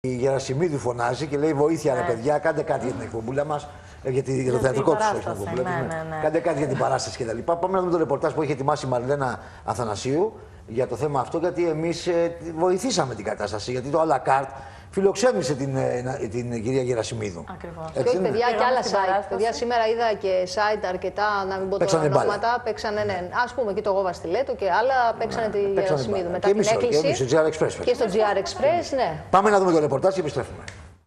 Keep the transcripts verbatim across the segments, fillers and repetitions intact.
Η Γερασιμίδου φωνάζει και λέει: βοήθεια, ρε παιδιά, κάντε κάτι για την εκπομπούλα μας. Για, τη, για το θεατρικό του όχι ναι, ναι, ναι. Κάντε κάτι για την παράσταση κτλ. Πάμε να δούμε το ρεπορτάζ που έχει ετοιμάσει η Μαριλένα Αθανασίου για το θέμα αυτό, γιατί εμείς ε, βοηθήσαμε την κατάσταση. Γιατί το à la carte φιλοξένησε την, ε, την κυρία Γερασιμίδου. Ακριβώς. Και όχι, παιδιά, και άλλα site. Παιδιά, σήμερα είδα και site αρκετά, να μην πω τώρα ονόματα. Παίξανε, ναι. Ας πούμε και το Εγώ Βαστιλέτο και άλλα παίξανε ναι, τη Γερασιμίδου. Μετά και την έκκληση. Και στο τζι αρ Express. Και στο τζι αρ Express, ναι. Πάμε να δούμε το ρεπορτάζ και επιστρέφουμε.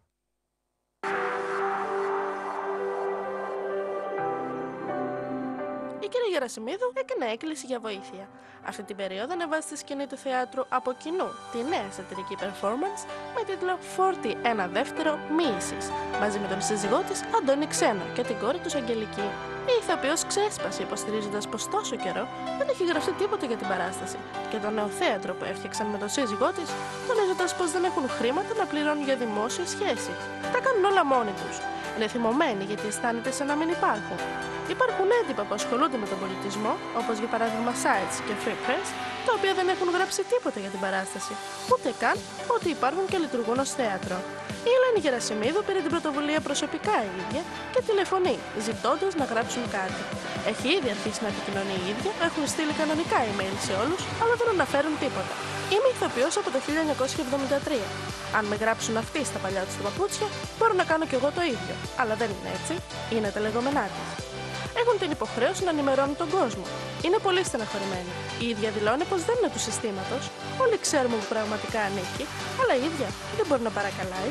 Η κυρία Γερασιμίδου έκανε έκκληση για βοήθεια. Αυτή την περίοδο ανεβάζει στη σκηνή του θεάτρου από κοινού τη νέα σατυρική performance με τίτλο «Φόρτι ένα δεύτερο μοίησης» μαζί με τον σύζυγό της Αντώνη Ξένο και την κόρη τους Αγγελική. Η ηθοποιός ξέσπασε υποστηρίζοντας πως τόσο καιρό δεν έχει γραφτεί τίποτα για την παράσταση και το νέο θέατρο που έφτιαξαν με τον σύζυγό της, τονίζοντας πως δεν έχουν χρήματα να πληρώνουν για δημόσιες σχέσεις. Τα κάνουν όλα μόνοι τους. Είναι θυμωμένοι γιατί αισθάνεται σαν να μην υπάρχουν. Υπάρχουν έντυπα που ασχολούνται με τον πολιτισμό, όπως για παράδειγμα sites και free press, τα οποία δεν έχουν γράψει τίποτα για την παράσταση, ούτε καν ότι υπάρχουν και λειτουργούν ως θέατρο. Η Ελένη Γερασιμίδου πήρε την πρωτοβουλία προσωπικά η ίδια και τηλεφωνεί, ζητώντας να γράψουν κάτι. Έχει ήδη αρχίσει να επικοινωνεί η ίδια, έχουν στείλει κανονικά email σε όλους, αλλά δεν αναφέρουν τίποτα. Είμαι ηθοποιός από το χίλια εννιακόσια εβδομήντα τρία. Αν με γράψουν αυτοί στα παλιά τους τα παπούτσια, μπορώ να κάνω κι εγώ το ίδιο. Αλλά δεν είναι έτσι, είναι τα λεγόμενά της. Έχουν την υποχρέωση να ενημερώνουν τον κόσμο. Είναι πολύ στεναχωρημένοι. Η ίδια δηλώνει πως δεν είναι του συστήματος. Όλοι ξέρουμε που πραγματικά ανήκει, αλλά η ίδια δεν μπορεί να παρακαλάει.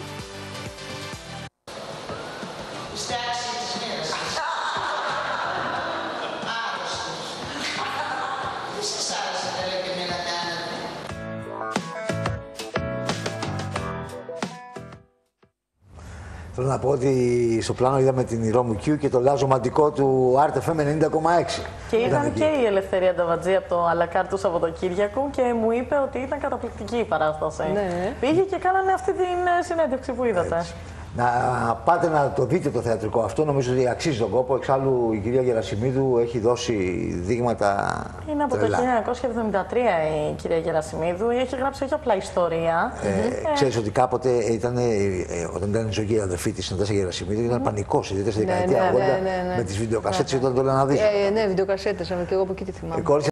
Θέλω να πω ότι στο πλάνο είδαμε την Ρώμου Κιού και το λάζο μαντικό του Art εφ εμ ενενήντα κόμμα έξι. Και ήταν και η Ελευθερία Νταβατζή από το à la carte του Σαββατοκύριακου και μου είπε ότι ήταν καταπληκτική η παράσταση. Ναι. Πήγε και κάνανε αυτή την συνέντευξη που είδατε. Έτσι. Να πάτε να το δείτε το θεατρικό αυτό, νομίζω ότι αξίζει τον κόπο. Εξάλλου η κυρία Γερασιμίδου έχει δώσει δείγματα. Είναι από τρελά. Το χίλια εννιακόσια εβδομήντα τρία η κυρία Γερασιμίδου, έχει γράψει όχι απλά ιστορία. Ε, ε, ξέρεις ότι κάποτε ήταν, ε, όταν ήταν η ζωή η αδερφή της, η Νατάσα Γερασιμίδου, ήταν mm. πανικός, ιδιαίτερα στη δεκαετία ναι, ναι, ογδόντα ναι, ναι, ναι. με τις βιντεοκασέτες, όταν το έλεγα να δεις. Ε, ναι, βιντεοκασέτες, και εγώ από εκεί τη θυμάμαι.